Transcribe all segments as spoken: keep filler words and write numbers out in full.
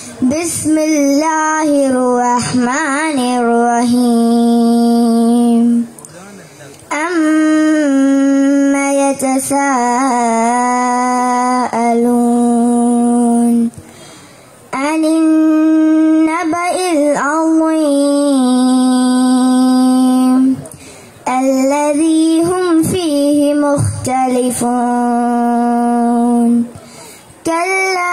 ബിസ്മില്ലാഹിർറഹ്മാനിർറഹീം. അമ്മ യതസാഅലൂൻ അനിൻ നബഇൽ അളീം الذي هم فيه مختلفون كلا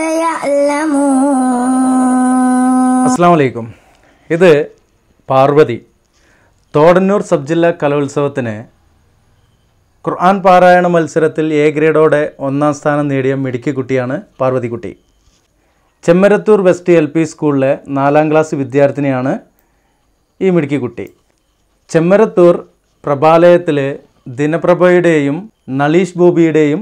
سيعلمون. അസ്സലാമു അലൈക്കും. ഇത് പാർവതി തോടന്നൂർ സബ് ജില്ലാ കലോത്സവത്തിന് ഖുർആൻ പാരായണ മത്സരത്തിൽ എ ഗ്രേഡോടെ ഒന്നാം സ്ഥാനം നേടിയ മിടുക്കി കുട്ടിയാണ് പാർവതിക്കുട്ടി. ചെമ്മരത്തൂർ വെസ്റ്റ് എൽ പി സ്കൂളിലെ നാലാം ക്ലാസ് വിദ്യാർത്ഥിനിയാണ് ഈ മിടുക്കി കുട്ടി. ചെമ്മരത്തൂർ പ്രഭാലയത്തിൽ ദിനപ്രഭയുടെയും നളീഷ് ബോബിയുടെയും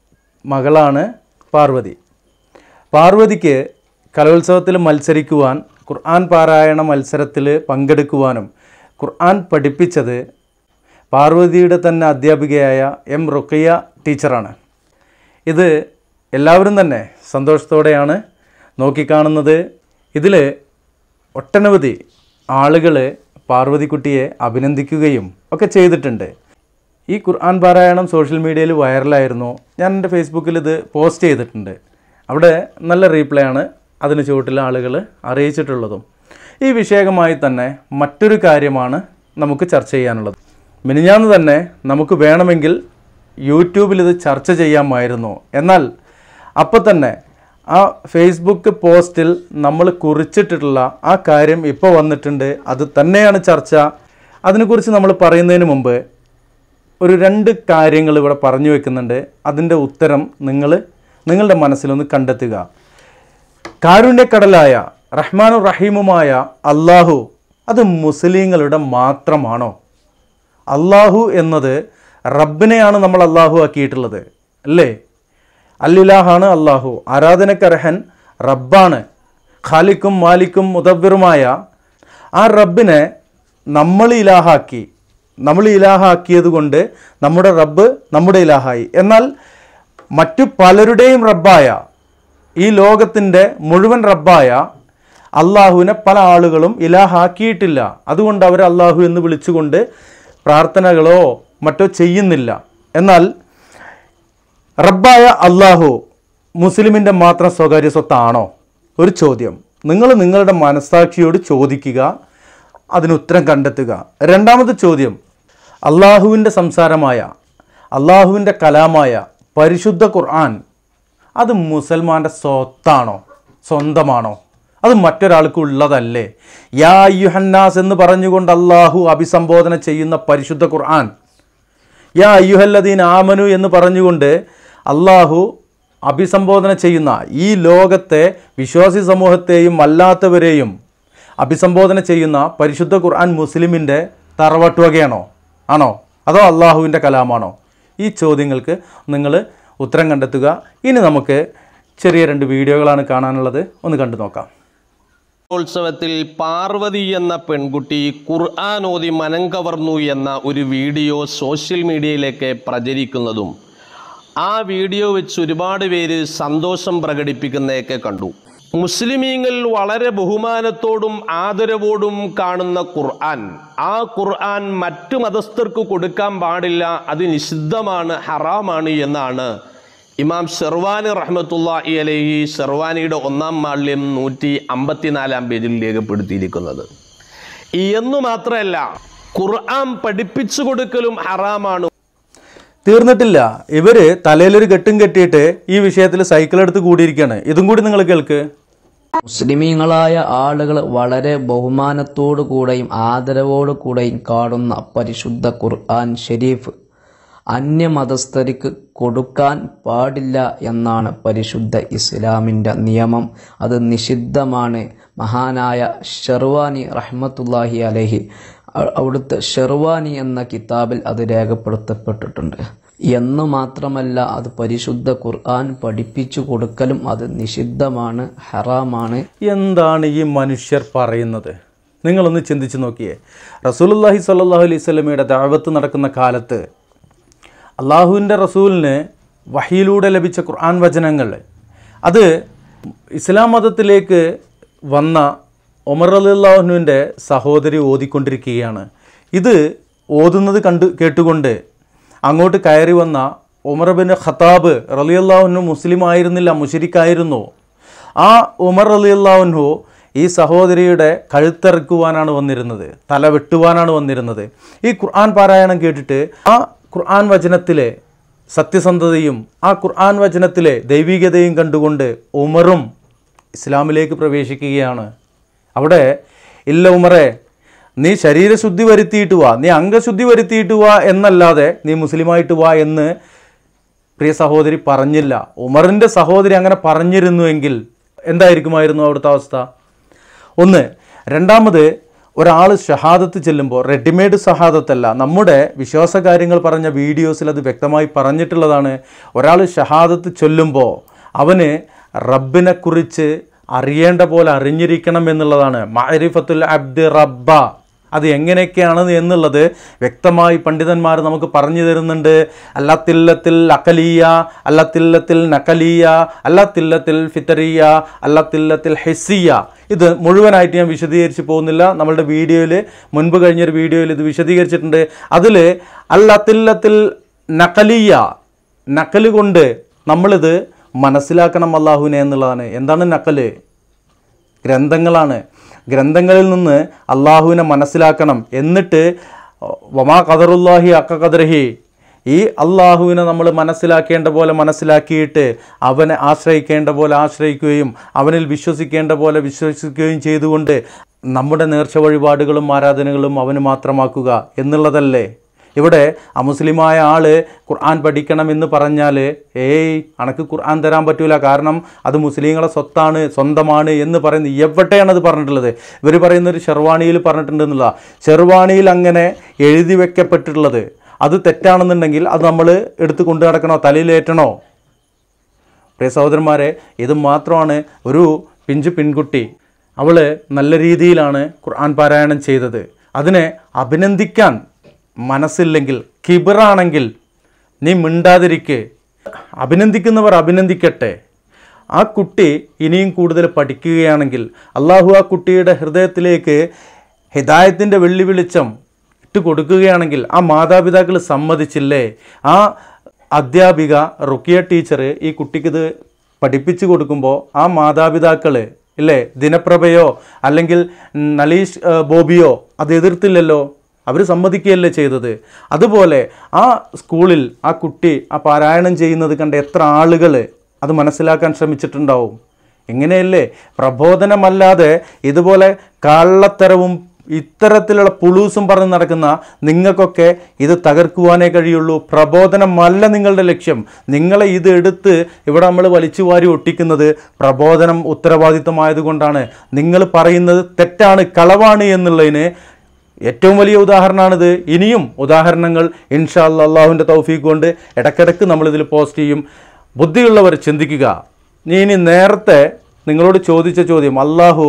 മകളാണ് പാർവതി. പാർവതിക്ക് കലോത്സവത്തിൽ മത്സരിക്കുവാൻ, ഖുർആൻ പാരായണ മത്സരത്തിൽ പങ്കെടുക്കുവാനും ഖുർആൻ പഠിപ്പിച്ചത് പാർവതിയുടെ തന്നെ അധ്യാപികയായ എം റുഖിയ ടീച്ചറാണ്. ഇത് എല്ലാവരും തന്നെ സന്തോഷത്തോടെയാണ് നോക്കിക്കാണുന്നത്. ഇതിൽ ഒട്ടനവധി ആളുകൾ പാർവതിക്കുട്ടിയെ അഭിനന്ദിക്കുകയും ഒക്കെ ചെയ്തിട്ടുണ്ട്. ഈ ഖുർആൻ പാരായണം സോഷ്യൽ മീഡിയയിൽ വൈറലായിരുന്നു. ഞാൻ എൻ്റെ ഫേസ്ബുക്കിൽ ഇത് പോസ്റ്റ് ചെയ്തിട്ടുണ്ട്. അവിടെ നല്ല റീപ്ലൈ ആണ് അതിന് ചുവട്ടിൽ ആളുകൾ അറിയിച്ചിട്ടുള്ളതും. ഈ വിഷയകമായി തന്നെ മറ്റൊരു കാര്യമാണ് നമുക്ക് ചർച്ച ചെയ്യാനുള്ളത്. മിനിഞ്ഞാന്ന് തന്നെ നമുക്ക് വേണമെങ്കിൽ യൂട്യൂബിൽ ഇത് ചർച്ച ചെയ്യാമായിരുന്നു. എന്നാൽ അപ്പോൾ തന്നെ ആ ഫേസ്ബുക്ക് പോസ്റ്റിൽ നമ്മൾ കുറിച്ചിട്ടുള്ള ആ കാര്യം ഇപ്പോൾ വന്നിട്ടുണ്ട്. അത് തന്നെയാണ് ചർച്ച. അതിനെക്കുറിച്ച് നമ്മൾ പറയുന്നതിന് മുമ്പ് ഒരു രണ്ട് കാര്യങ്ങൾ ഇവിടെ പറഞ്ഞു വെക്കുന്നുണ്ട്. അതിൻ്റെ ഉത്തരം നിങ്ങൾ നിങ്ങളുടെ മനസ്സിലൊന്ന് കണ്ടെത്തുക. കാരുണ്യക്കടലായ റഹ്മാനും റഹീമുമായ അള്ളാഹു അത് മുസ്ലിങ്ങളുടെ മാത്രമാണോ? അള്ളാഹു എന്നത് റബ്ബിനെയാണ് നമ്മൾ അള്ളാഹു ആക്കിയിട്ടുള്ളത്, അല്ലേ? അല്ലിലാഹാണ് അള്ളാഹു, ആരാധനക്കർഹൻ റബ്ബാണ്. ഖാലിക്കും മാലിക്കും മുദബ്ബിറുമായ ആ റബ്ബിനെ നമ്മൾ ഇലാഹാക്കി. നമ്മൾ ഇലാഹാക്കിയത് കൊണ്ട് നമ്മുടെ റബ്ബ് നമ്മുടെ ഇലാഹായി. എന്നാൽ മറ്റു പലരുടെയും റബ്ബായ, ഈ ലോകത്തിൻ്റെ മുഴുവൻ റബ്ബായ അള്ളാഹുവിനെ പല ആളുകളും ഇലാഹാക്കിയിട്ടില്ല. അതുകൊണ്ട് അവർ അള്ളാഹു എന്ന് വിളിച്ചുകൊണ്ട് പ്രാർത്ഥനകളോ മറ്റോ ചെയ്യുന്നില്ല. എന്നാൽ റബ്ബായ അള്ളാഹു മുസ്ലിമിൻ്റെ മാത്രം സ്വകാര്യ സ്വത്താണോ? ഒരു ചോദ്യം നിങ്ങൾ നിങ്ങളുടെ മനസ്സാക്ഷിയോട് ചോദിക്കുക, അതിനുത്തരം കണ്ടെത്തുക. രണ്ടാമത്തെ ചോദ്യം, അള്ളാഹുവിൻ്റെ സംസാരമായ, അള്ളാഹുവിൻ്റെ കലാമായ പരിശുദ്ധ ഖുർആൻ അത് മുസൽമാൻ്റെ സ്വത്താണോ, സ്വന്തമാണോ? അത് മറ്റൊരാൾക്ക് ഉള്ളതല്ലേ? യാ അയ്യുഹന്നാസ് എന്ന് പറഞ്ഞുകൊണ്ട് അള്ളാഹു അഭിസംബോധന ചെയ്യുന്ന പരിശുദ്ധ ഖുർആൻ, യാ അയ്യുഹല്ലദീൻ ആമനു എന്ന് പറഞ്ഞുകൊണ്ട് അള്ളാഹു അഭിസംബോധന ചെയ്യുന്ന ഈ ലോകത്തെ വിശ്വാസി സമൂഹത്തെയും അല്ലാത്തവരെയും അഭിസംബോധന ചെയ്യുന്ന പരിശുദ്ധ ഖുർആൻ മുസ്ലിമിൻ്റെ തറവാട്ടുവകയാണോ? ആണോ? അതോ അള്ളാഹുവിൻ്റെ കലാമാണോ? ഈ ചോദ്യങ്ങൾക്ക് നിങ്ങൾ ഉത്തരം കണ്ടെത്തുക. ഇനി നമുക്ക് ചെറിയ രണ്ട് വീഡിയോകളാണ് കാണാനുള്ളത്, ഒന്ന് കണ്ടു നോക്കാം. ഉത്സവത്തിൽ പാർവതി എന്ന പെൺകുട്ടി ഖുർആൻ ഓതി മനം കവർന്നു എന്ന ഒരു വീഡിയോ സോഷ്യൽ മീഡിയയിലേക്ക് പ്രചരിക്കുന്നതും ആ വീഡിയോ വെച്ച് ഒരുപാട് പേര് സന്തോഷം പ്രകടിപ്പിക്കുന്നതൊക്കെ കണ്ടു. മുസ്ലിമീങ്ങൾ വളരെ ബഹുമാനത്തോടും ആദരവോടും കാണുന്ന ഖുർആൻ, ആ ഖുർആൻ മറ്റു മതസ്ഥർക്ക് കൊടുക്കാൻ പാടില്ല, അത് നിഷിദ്ധമാണ്, ഹറാമാണ് എന്നാണ് ഇമാം ഷെർവാനി റഹ്മത്തുള്ളാഹി അലൈഹി ഷെർവാനിയുടെ ഒന്നാം മാള്യം നൂറ്റി അമ്പത്തിനാലാം പേജിൽ രേഖപ്പെടുത്തിയിരിക്കുന്നത്. എന്നു മാത്രമല്ല, ഖുർആൻ പഠിപ്പിച്ചു കൊടുക്കലും ഹറാമാണ്. തീർന്നിട്ടില്ല. ഇവര് തലയിലൊരു കെട്ടും കെട്ടിയിട്ട് ഈ വിഷയത്തിൽ സൈക്കിൾ എടുത്ത് കൂടിയിരിക്കുകയാണ്. ഇതും കൂടി നിങ്ങൾ കേൾക്ക്. മുസ്ലിമീങ്ങളായ ആളുകൾ വളരെ ബഹുമാനത്തോടു കൂടെയും ആദരവോടു കൂടെയും കാണുന്ന പരിശുദ്ധ ഖുർആൻ ഷരീഫ് അന്യമതസ്ഥർക്ക് കൊടുക്കാൻ പാടില്ല എന്നാണ് പരിശുദ്ധ ഇസ്ലാമിൻ്റെ നിയമം. അത് നിഷിദ്ധമാണ്. മഹാനായ ഷെർവാനി റഹ്മത്തുള്ളാഹി അലൈഹി അവിടുത്തെ ഷെർവാനി എന്ന കിതാബിൽ അത് രേഖപ്പെടുത്തപ്പെട്ടിട്ടുണ്ട്. എന്നു മാത്രമല്ല, അത് പരിശുദ്ധ ഖുർആൻ പഠിപ്പിച്ചു കൊടുക്കലും അത് നിഷിദ്ധമാണ്, ഹറാമാണ്. എന്താണ് ഈ മനുഷ്യർ പറയുന്നത്? നിങ്ങളൊന്ന് ചിന്തിച്ചു നോക്കിയേ. റസൂലുള്ളാഹി സ്വല്ലല്ലാഹു അലൈഹി വസല്ലമയുടെ ദഅവത്ത് നടക്കുന്ന കാലത്ത് അള്ളാഹുവിൻ്റെ റസൂലിന് വഹിയിലൂടെ ലഭിച്ച ഖുർആൻ വചനങ്ങൾ അത് ഇസ്ലാം മതത്തിലേക്ക് വന്ന ഉമർ റളിയല്ലാഹു അൻഹുവിൻ്റെ സഹോദരി ഓതിക്കൊണ്ടിരിക്കുകയാണ്. ഇത് ഓതുന്നത് കണ്ട് കേട്ടുകൊണ്ട് അങ്ങോട്ട് കയറി വന്ന ഉമർ ബിൻ ഖത്താബ് റളിയല്ലാഹു അൻഹു മുസ്ലിം ആയിരുന്നില്ല, മുശ്രിക്കായിരുന്നു. ആ ഉമർ റളിയല്ലാഹു അൻഹു ഈ സഹോദരിയുടെ കഴുത്തറുക്കുവാനാണ് വന്നിരുന്നത്, തല വെട്ടുവാനാണ് വന്നിരുന്നത്. ഈ ഖുർആൻ പാരായണം കേട്ടിട്ട് ആ ഖുർആൻ വചനത്തിലെ സത്യസന്ധതയും ആ ഖുർആൻ വചനത്തിലെ ദൈവികതയും കണ്ടുകൊണ്ട് ഉമറും ഇസ്ലാമിലേക്ക് പ്രവേശിക്കുകയാണ്. അവിടെ ഇല്ല ഉമറെ, നീ ശരീരശുദ്ധി വരുത്തിയിട്ട് വാ, നീ അംഗശുദ്ധി വരുത്തിയിട്ട് വാ എന്നല്ലാതെ നീ മുസ്ലിമായിട്ട് വാ എന്ന് പ്രിയ സഹോദരി പറഞ്ഞില്ല. ഉമറിൻ്റെ സഹോദരി അങ്ങനെ പറഞ്ഞിരുന്നുവെങ്കിൽ എന്തായിരിക്കുമായിരുന്നു അവിടുത്തെ അവസ്ഥ? ഒന്ന്. രണ്ടാമത്, ഒരാൾ ഷഹാദത്ത് ചെല്ലുമ്പോൾ റെഡിമെയ്ഡ് ഷഹാദത്തല്ല, നമ്മുടെ വിശ്വാസകാര്യങ്ങൾ പറഞ്ഞ വീഡിയോസിൽ അത് വ്യക്തമായി പറഞ്ഞിട്ടുള്ളതാണ്. ഒരാൾ ഷഹാദത്ത് ചൊല്ലുമ്പോൾ അവന് റബ്ബിനെക്കുറിച്ച് അറിയേണ്ട പോലെ അറിഞ്ഞിരിക്കണം എന്നുള്ളതാണ്. മഅരിഫത്തുൽ അബ്ദി റബ്ബ, അത് എങ്ങനെയൊക്കെയാണ് എന്നുള്ളത് വ്യക്തമായി പണ്ഡിതന്മാർ നമുക്ക് പറഞ്ഞു തരുന്നുണ്ട്. അല്ലത്തില്ലത്തിൽ അക്കലിയ, അല്ലത്തില്ലത്തിൽ നക്കലിയ, അല്ലത്തില്ലത്തിൽ ഫിത്തറിയ, അല്ലത്തില്ലത്തിൽ ഹിസ്സിയ. ഇത് മുഴുവനായിട്ട് ഞാൻ വിശദീകരിച്ച് പോകുന്നില്ല. നമ്മളുടെ വീഡിയോയിൽ മുൻപ് കഴിഞ്ഞൊരു വീഡിയോയിൽ ഇത് വിശദീകരിച്ചിട്ടുണ്ട്. അതിൽ അല്ലത്തില്ലത്തിൽ നക്കലിയ, നക്കല് കൊണ്ട് നമ്മളിത് മനസ്സിലാക്കണം അല്ലാഹുവിനെ എന്നുള്ളതാണ്. എന്താണ് നക്കല്? ഗ്രന്ഥങ്ങളാണ്. ഗ്രന്ഥങ്ങളിൽ നിന്ന് അള്ളാഹുവിനെ മനസ്സിലാക്കണം. എന്നിട്ട് വമാ ഖദറുല്ലാഹി ഹഖ ഖദറിഹി, ഈ അള്ളാഹുവിനെ നമ്മൾ മനസ്സിലാക്കേണ്ട പോലെ മനസ്സിലാക്കിയിട്ട് അവനെ ആശ്രയിക്കേണ്ട പോലെ ആശ്രയിക്കുകയും അവനിൽ വിശ്വസിക്കേണ്ട പോലെ വിശ്വസിക്കുകയും ചെയ്തുകൊണ്ട് നമ്മുടെ നേർച്ച വഴിപാടുകളും ആരാധനകളും അവന് മാത്രമാക്കുക എന്നുള്ളതല്ലേ. ഇവിടെ അമുസ്ലിമായ ആൾ ഖുർആൻ പഠിക്കണമെന്ന് പറഞ്ഞാൽ ഏയ് അനക്ക് ഖുർആൻ തരാൻ പറ്റൂല, കാരണം അത് മുസ്ലിങ്ങളെ സ്വത്താണ്, സ്വന്തമാണ് എന്ന് പറയുന്നത് എവിടെയാണ് അത് പറഞ്ഞിട്ടുള്ളത്? ഇവർ പറയുന്നൊരു ഷെർവാണിയിൽ പറഞ്ഞിട്ടുണ്ടെന്നുള്ള. ഷെർവാണിയിൽ അങ്ങനെ എഴുതി വെക്കപ്പെട്ടിട്ടുള്ളത് അത് തെറ്റാണെന്നുണ്ടെങ്കിൽ അത് നമ്മൾ എടുത്ത് കൊണ്ടു നടക്കണോ, തലയിലേറ്റണോ? പ്രിയ സഹോദരന്മാരെ, ഇത് മാത്രമാണ് ഒരു പിഞ്ചു പെൺകുട്ടി, അവൾ നല്ല രീതിയിലാണ് ഖുർആൻ പാരായണം ചെയ്തത്. അതിനെ അഭിനന്ദിക്കാൻ മനസ്സില്ലെങ്കിൽ, കിബറാണെങ്കിൽ നീ മിണ്ടാതിരിക്ക്. അഭിനന്ദിക്കുന്നവർ അഭിനന്ദിക്കട്ടെ. ആ കുട്ടി ഇനിയും കൂടുതൽ പഠിക്കുകയാണെങ്കിൽ അള്ളാഹു ആ കുട്ടിയുടെ ഹൃദയത്തിലേക്ക് ഹിദായത്തിൻ്റെ വെള്ളി വെളിച്ചം ഇട്ട് കൊടുക്കുകയാണെങ്കിൽ ആ മാതാപിതാക്കൾ സമ്മതിച്ചില്ലേ? ആ അധ്യാപിക റുക്കിയ ടീച്ചർ ഈ കുട്ടിക്കിത് പഠിപ്പിച്ചു കൊടുക്കുമ്പോൾ ആ മാതാപിതാക്കൾ ഇല്ലേ, ദിനപ്രഭയോ അല്ലെങ്കിൽ നലീഷ് ബോബിയോ അത് എതിർത്തില്ലല്ലോ, അവർ സമ്മതിക്കുകയല്ലേ ചെയ്തത്. അതുപോലെ ആ സ്കൂളിൽ ആ കുട്ടി ആ പാരായണം ചെയ്യുന്നത് കണ്ട് എത്ര ആളുകൾ അത് മനസ്സിലാക്കാൻ ശ്രമിച്ചിട്ടുണ്ടാവും. ഇങ്ങനെയല്ലേ പ്രബോധനമല്ലാതെ ഇതുപോലെ കള്ളത്തരവും ഇത്തരത്തിലുള്ള പുളൂസും പറഞ്ഞ് നടക്കുന്ന നിങ്ങൾക്കൊക്കെ ഇത് തകർക്കുവാനേ കഴിയുള്ളൂ. പ്രബോധനമല്ല നിങ്ങളുടെ ലക്ഷ്യം. നിങ്ങളെ ഇത് എടുത്ത് ഇവിടെ നമ്മൾ വലിച്ചു വാരി ഒട്ടിക്കുന്നത് പ്രബോധനം ഉത്തരവാദിത്തമായതുകൊണ്ടാണ്. നിങ്ങൾ പറയുന്നത് തെറ്റാണ്, കളവാണ് എന്നുള്ളതിന് ഏറ്റവും വലിയ ഉദാഹരണമാണിത്. ഇനിയും ഉദാഹരണങ്ങൾ ഇൻഷാ അല്ലാഹ് അള്ളാഹുവിൻ്റെ തൗഫീഖ് കൊണ്ട് ഇടയ്ക്കിടയ്ക്ക് നമ്മളിതിൽ പോസ്റ്റ് ചെയ്യും. ബുദ്ധിയുള്ളവർ ചിന്തിക്കുക. നീ ഇനി നേരത്തെ നിങ്ങളോട് ചോദിച്ച ചോദ്യം, അള്ളാഹു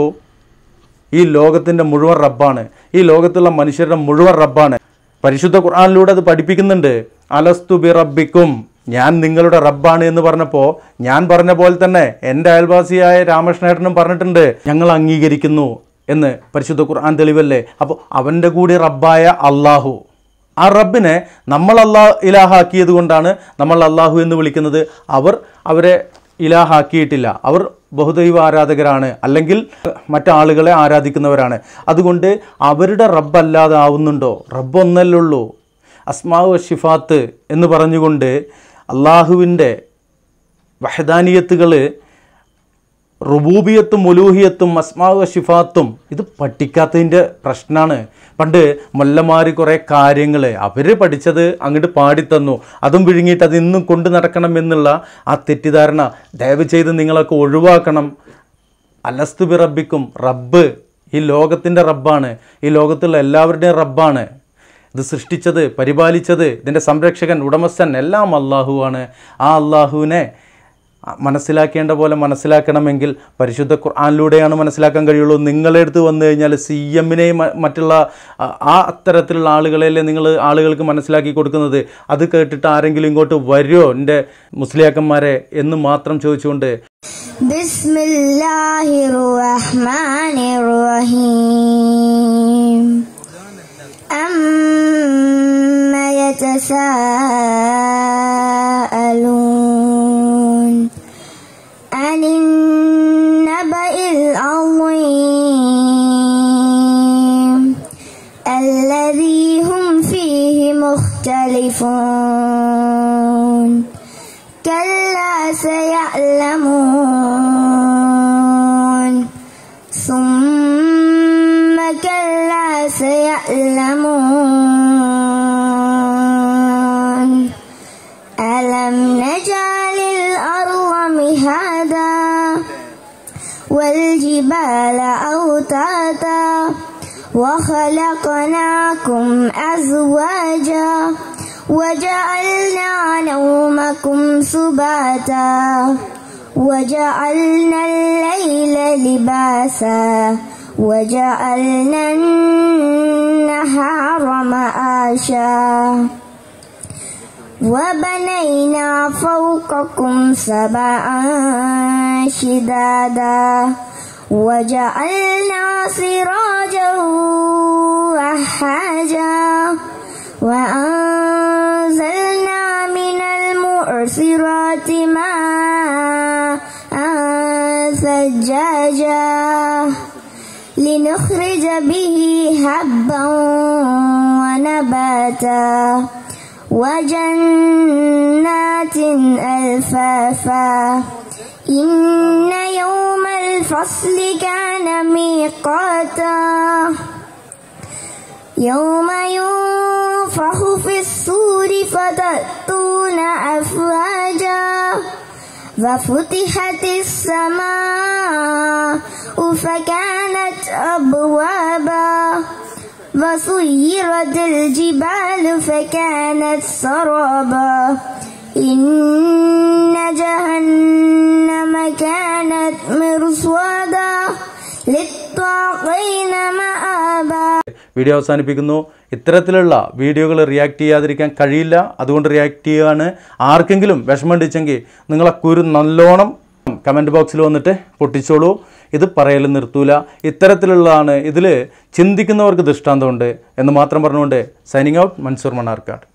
ഈ ലോകത്തിൻ്റെ മുഴുവൻ റബ്ബാണ്, ഈ ലോകത്തുള്ള മനുഷ്യരുടെ മുഴുവൻ റബ്ബാണ്. പരിശുദ്ധ ഖുർആനിലൂടെ അത് പഠിപ്പിക്കുന്നുണ്ട്. അലസ്തു ബി റബ്ബിക്കും, ഞാൻ നിങ്ങളുടെ റബ്ബാണ് എന്ന് പറഞ്ഞപ്പോൾ ഞാൻ പറഞ്ഞ പോലെ തന്നെ എൻ്റെ അയൽവാസിയായ രാമകൃഷ്ണേട്ടനും പറഞ്ഞിട്ടുണ്ട് ഞങ്ങൾ അംഗീകരിക്കുന്നു എന്ന്. പരിശുദ്ധ ഖുർആൻ തെളിവല്ലേ? അപ്പോൾ അവൻ്റെ കൂടി റബ്ബായ അള്ളാഹു, ആ റബ്ബിനെ നമ്മൾ അള്ളാഹ് ഇലാഹാക്കിയത് കൊണ്ടാണ് നമ്മൾ അള്ളാഹു എന്ന് വിളിക്കുന്നത്. അവർ അവരെ ഇലാഹാക്കിയിട്ടില്ല, അവർ ബഹുദൈവ ആരാധകരാണ്, അല്ലെങ്കിൽ മറ്റാളുകളെ ആരാധിക്കുന്നവരാണ്. അതുകൊണ്ട് അവരുടെ റബ്ബല്ലാതെ ആവുന്നുണ്ടോ? റബ്ബ് ഒന്നല്ലേ ഉള്ളൂ. അസ്മാഉ വശിഫാത്ത് എന്ന് പറഞ്ഞുകൊണ്ട് അള്ളാഹുവിൻ്റെ വഹദാനിയത്തുകൾ, റുബൂബിയത്തും ഉലൂഹിയത്തും അസ്മാഉ വശിഫാത്തും ഇത് പഠിക്കാത്തതിൻ്റെ പ്രശ്നമാണ്. പണ്ട് മൊല്ലമാർ കുറേ കാര്യങ്ങൾ അവർ പഠിച്ചത് അങ്ങോട്ട് പാടിത്തന്നു, അതും വിഴുങ്ങിയിട്ട് അത് ഇന്നും കൊണ്ടു നടക്കണം എന്നുള്ള ആ തെറ്റിദ്ധാരണ ദയവ് ചെയ്ത് നിങ്ങളൊക്കെ ഒഴിവാക്കണം. അലസ്തു ബി റബ്ബിക്കും, റബ്ബ് ഈ ലോകത്തിൻ്റെ റബ്ബാണ്, ഈ ലോകത്തുള്ള എല്ലാവരുടെയും റബ്ബാണ്. ഇത് സൃഷ്ടിച്ചത്, പരിപാലിച്ചത്, ഇതിൻ്റെ സംരക്ഷകൻ, ഉടമസ്ഥൻ എല്ലാം അള്ളാഹുവാണ്. ആ അള്ളാഹുവിനെ മനസ്സിലാക്കേണ്ട പോലെ മനസ്സിലാക്കണമെങ്കിൽ പരിശുദ്ധ ഖുർആനിലൂടെയാണ് മനസ്സിലാക്കാൻ കഴിയുള്ളൂ. നിങ്ങളുടെ അടുത്ത് വന്നു കഴിഞ്ഞാൽ സി എമ്മിനെയും മറ്റുള്ള ആ അത്തരത്തിലുള്ള ആളുകളെയല്ലേ നിങ്ങൾ ആളുകൾക്ക് മനസ്സിലാക്കി കൊടുക്കുന്നത്. അത് കേട്ടിട്ട് ആരെങ്കിലും ഇങ്ങോട്ട് വരുമോ എൻ്റെ മുസ്ലിയാക്കന്മാരെ എന്ന് മാത്രം ചോദിച്ചുകൊണ്ട് بسم الله الرحمن الرحيم أما يتساءلون عن النبأ العظيم الذي هم فيه مختلفون كلا سيعلمون ثم كلا سيعلمون ألم نجعل الأرض مهادا والجبال أوتادا وخلقناكم أزواجا وجعلنا نومكم سباتا وجعلنا الليل لباسا وجعلنا النهار معاشا وبنينا فوقكم سبعا شدادا وجعلنا سراجا وحاجا وأنزلنا من المعصرات ماء ثجاجا لنخرج به حبا ونباتا وجنات ألفافا إن يوم الفصل كان ميقاتا يوم ينفخ في الصور فتأتون أفواجا وفتحت السماء فكانت أبوابا وسيرت الجبال فكانت سرابا إن جهنم كانت مرصادا للطاغين مآبا. വീഡിയോ അവസാനിപ്പിക്കുന്നു. ഇത്തരത്തിലുള്ള വീഡിയോകൾ റിയാക്ട് ചെയ്യാതിരിക്കാൻ കഴിയില്ല, അതുകൊണ്ട് റിയാക്ട് ചെയ്യുകയാണ്. ആർക്കെങ്കിലും വിഷമമുണ്ടെങ്കിൽ നിങ്ങളെ കുരു നല്ലോണം കമൻറ്റ് ബോക്സിൽ വന്നിട്ട് പൊട്ടിച്ചോളൂ. ഇത് പറയൽ നിർത്തൂല. ഇത്തരത്തിലുള്ളതാണ്, ഇതിൽ ചിന്തിക്കുന്നവർക്ക് ദൃഷ്ടാന്തമുണ്ട് എന്ന് മാത്രം പറഞ്ഞുകൊണ്ട് സൈനിങ് ഔട്ട്, മൻസൂർ മണ്ണാർക്കാട്.